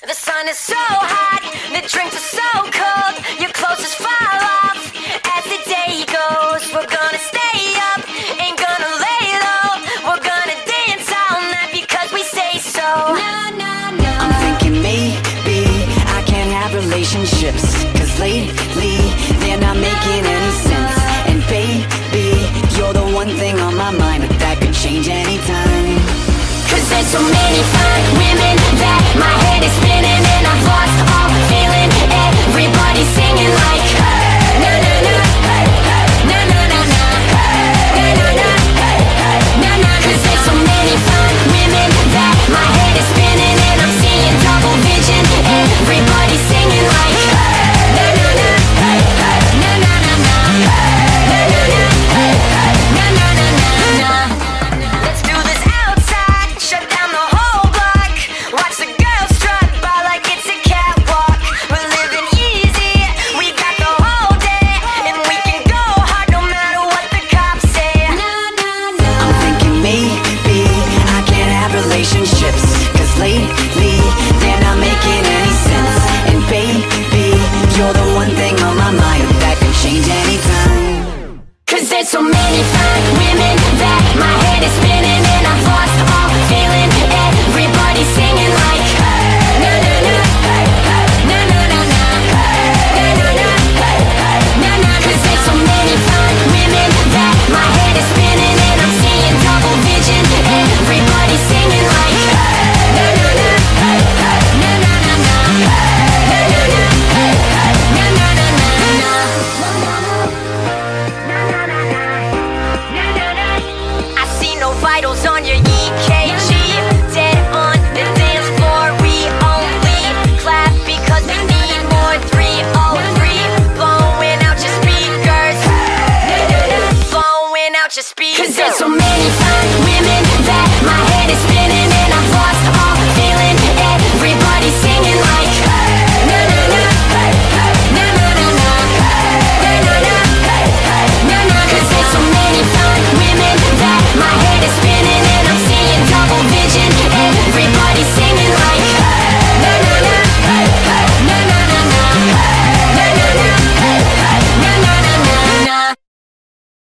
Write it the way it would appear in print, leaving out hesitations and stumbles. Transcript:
The sun is so hot, the drinks are so cold, your clothes just fall off as the day goes. We're gonna stay up, ain't gonna lay low, we're gonna dance all night because we say so. No, no, no. I'm thinking maybe I can't have relationships, cause lately they're not making any sense. And baby, you're the one thing on my mind, but that could change anytime. Cause there's so many fine women that my head is spinning, and I've lost all feeling. Everybody's singing like na na na, na na na na, na na na, na na. Cause there's so many fine women that my head is spinning, and I'm seeing double vision. Everybody's singing like na na na, na na na na, na na na, na na na na. Let's do this outside. Shut down the whole block. Watch the girls strut by like it's a catwalk. We're living easy, we got the whole day, and we can go hard no matter what the cops say. No, no, no. I'm thinking maybe I can't have relationships, cause lately they're not making any sense. And baby, you're the one thing on my mind, that could change anytime. Cause there's so many fine women that my head is spinning, and I've lost all feeling. Everybody's singing like na na na, na na na na, na na na, na na. Cause there's so many fine women that my head is spinning, and I'm seeing double vision. Everybody's singing like na na na, na na na na, na na na, na na na na. I see no vitals on your EKG. Dead on the dance floor, we only clap because we need more 303. Blowing out your speakers, blowing out your speakers. Cause there's so many fine women that my head is spinning.